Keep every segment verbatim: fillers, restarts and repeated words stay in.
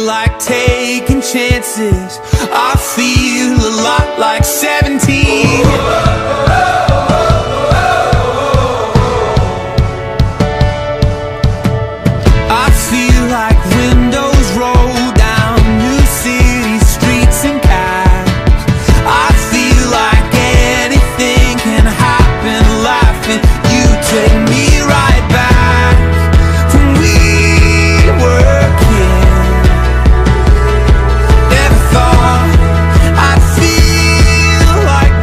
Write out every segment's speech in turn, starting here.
like taking chances. I feel a lot like seventeen. I feel like windows roll down new city streets and cabs. I feel like anything can happen, laughing. You take me right back when we were kids. Never thought I'd feel like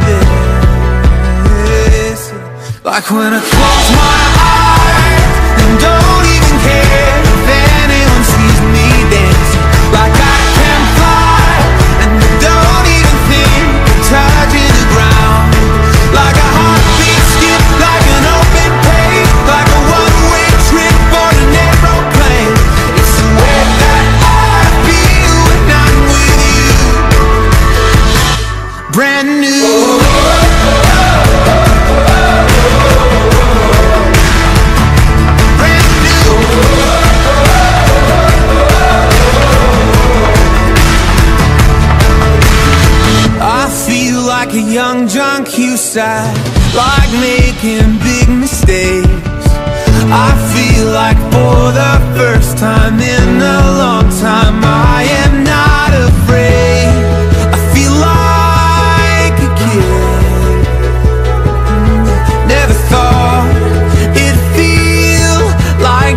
this. Like when I close my eyes and don't even care if anyone sees me dancing. Like I can fly and don't even think of touching the ground. Like a heartbeat skip, like an open page, like a one-way trip on an aeroplane. It's the way that I feel when I'm with you. Brand new. Like a young John Cusack, like making big mistakes. I feel like for the first time in a long time I am not afraid. I feel like a kid. Never thought it'd feel like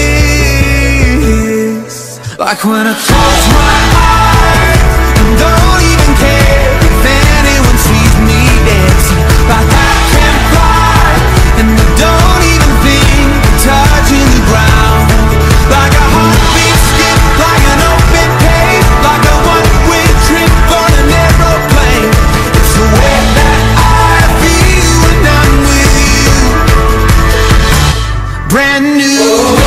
this. Like when I close my eyes and don't even care if anyone sees me dancing. Like I can fly and I don't even think of touching the ground. Like a heartbeat skip, like an open page, like a one-way trip on an aeroplane. It's the way that I feel when I'm with you. Brand new.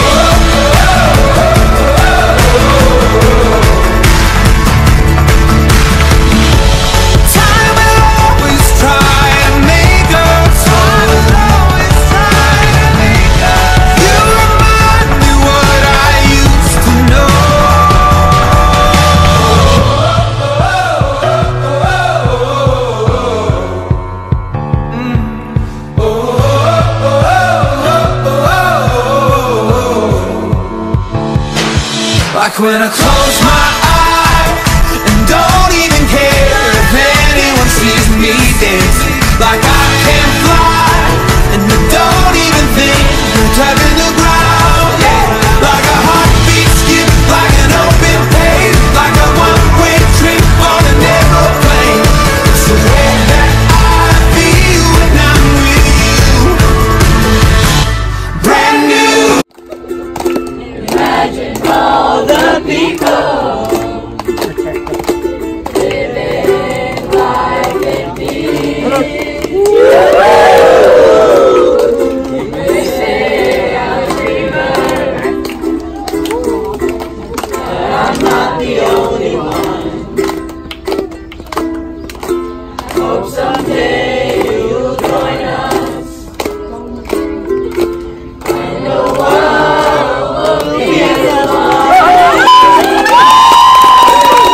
Like when I close my eyes and don't even care if anyone sees me dancing. Like I can fly and I don't even think of touching the ground. Yeah, like a heartbeat skip, like an open page, like a one-way trip on an aeroplane. It's the way that I feel when I'm with you. Brand new. Imagine all the people living life in peace. They say I'm a dreamer, but I'm not the only one.